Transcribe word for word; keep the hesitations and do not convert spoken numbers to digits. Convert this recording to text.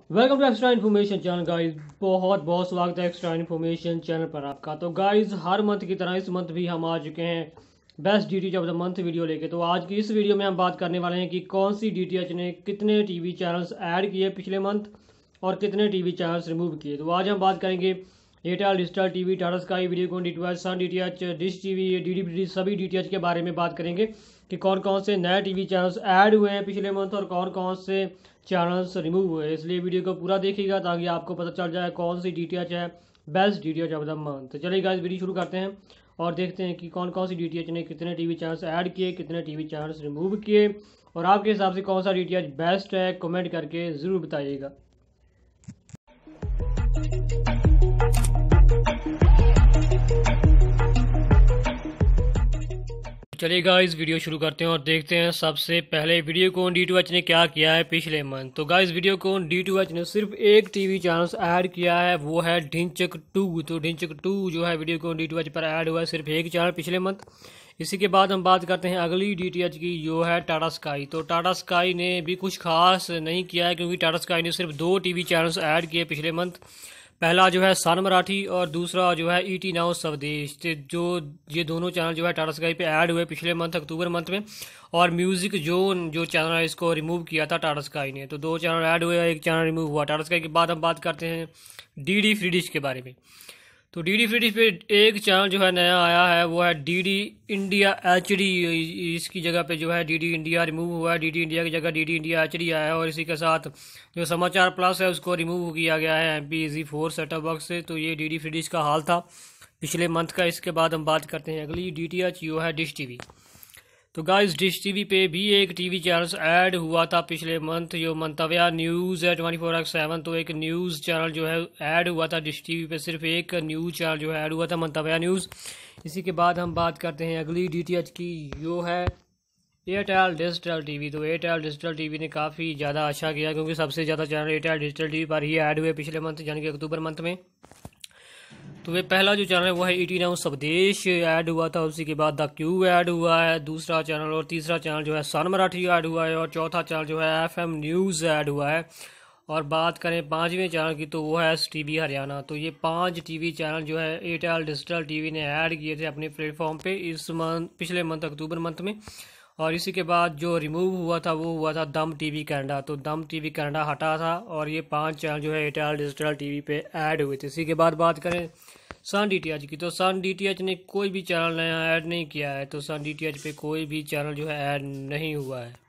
Welcome to extra information channel guys. बहुत बहुत स्वागत है एक्स्ट्रा इन्फॉर्मेशन चैनल पर आपका। तो गाइस हर मंथ की तरह इस मंथ भी हम आ चुके हैं best DTH of the month video लेके। तो आज की इस वीडियो में हम बात करने वाले हैं कि कौन सी डीटीएच ने कितने टीवी चैनल्स ऐड किए पिछले मंथ और कितने टीवी चैनल्स रिमूव किए। तो आज हम बात करेंगे Airtel digital TV, Tata sky, Videocon, D two H, sun DTH, dish TV, DD सभी डीटीएच के बारे में बात करेंगे कि कौन कौन से नए टीवी चैनल्स ऐड हुए हैं पिछले मंथ और कौन कौन से चैनल्स रिमूव हुए। इसलिए वीडियो को पूरा देखिएगा ताकि आपको पता चल जाए कौन सी डीटीएच है best DTH of the month. तो चलिए गाइस वीडियो शुरू करते हैं और देखते हैं कि कौन कौन सी डीटीएच ने कितने टीवी चैनल्स ऐड किए, कितने टीवी चैनल्स रिमूव किए और आपके हिसाब से कौन सा डीटीएच बेस्ट है। कमेंट करके ज़रूर बताइएगा। चलिए गाइस वीडियो शुरू करते हैं और देखते हैं सबसे पहले वीडियोकॉन डी टू एच ने क्या किया है पिछले मंथ। तो guys Videocon D two H ने सिर्फ एक टीवी चैनल्स ऐड किया है, वो है ढिंचक टू। तो ढिंचक टू जो है वीडियोकॉन डी टू एच पर ऐड हुआ है, सिर्फ एक चैनल पिछले मंथ। इसी के बाद हम बात करते हैं अगली डीटीएच की जो है टाटा स्काई। तो टाटा स्काई ने भी कुछ खास नहीं किया है क्योंकि टाटा स्काई ने सिर्फ दो टीवी चैनल्स ऐड किए पिछले मंथ। पहला जो है सन मराठी और दूसरा जो है ईटी नाउ स्वदेश। जो ये दोनों चैनल जो है टाटा स्काई पे ऐड हुए पिछले मंथ अक्टूबर मंथ में। और म्यूजिक जोन जो चैनल है इसको रिमूव किया था टाटा स्काई ने। तो दो चैनल ऐड हुए, एक चैनल रिमूव हुआ टाटा स्काई के बाद। हम बात करते हैं डीडी फ्री डिश के बारे में। तो डीडी फ्री डिश पे एक चैनल जो है नया आया है, वो है डीडी इंडिया एचडी। इसकी जगह पे जो है डीडी इंडिया रिमूव हुआ है, डीडी इंडिया की जगह डीडी इंडिया एचडी आया है। और इसी के साथ जो समाचार प्लस है उसको रिमूव किया गया है MPEG four setup box से। तो ये डीडी फ्री डिश का हाल था पिछले मंथ का। इसके बाद हम बात करते हैं अगली डीटीएच जो है डिश टीवी। तो गाइस डिश टीवी पे भी एक टीवी चैनल ऐड हुआ था पिछले मंथ, जो मंतव्या न्यूज़ है ट्वेंटी फोर एक्स सेवन। तो एक न्यूज़ चैनल जो है ऐड हुआ था डिश टीवी पे, सिर्फ एक न्यूज़ चैनल जो है ऐड हुआ था मंतव्या न्यूज़। इसी के बाद हम बात करते हैं अगली डीटीएच की जो है एयरटेल डिजिटल टीवी। तो एयरटेल डिजिटल टीवी ने काफ़ी ज़्यादा अच्छा किया क्योंकि सबसे ज़्यादा चैनल एयरटेल डिजिटल टीवी पर ही ऐड हुए पिछले मंथ यानी कि अक्टूबर मंथ में। तो वे पहला जो चैनल है वो है ईटी नाउ स्वदेश ऐड हुआ था, उसी के बाद द क्यू ऐड हुआ है दूसरा चैनल, और तीसरा चैनल जो है सन मराठी ऐड हुआ है, और चौथा चैनल जो है एफएम न्यूज़ ऐड हुआ है। और बात करें पांचवें चैनल की तो वो है एस टीवी हरियाणा। तो ये पांच टीवी चैनल जो है एयरटेल डिजिटल टीवी ने ऐड किए थे अपने प्लेटफॉर्म पे इस मंथ पिछले मंथ अक्टूबर मंथ में। और इसी के बाद जो रिमूव हुआ था वो हुआ था दम टीवी कनाडा। तो दम टीवी कनाडा हटा था और ये पांच चैनल जो है एयरटेल डिजिटल टीवी पे ऐड हुए थे। इसी के बाद बात करें सन डीटीएच की। तो सन डीटीएच ने कोई भी चैनल नया ऐड नहीं किया है। तो सन डीटीएच पे कोई भी चैनल जो है ऐड नहीं हुआ है।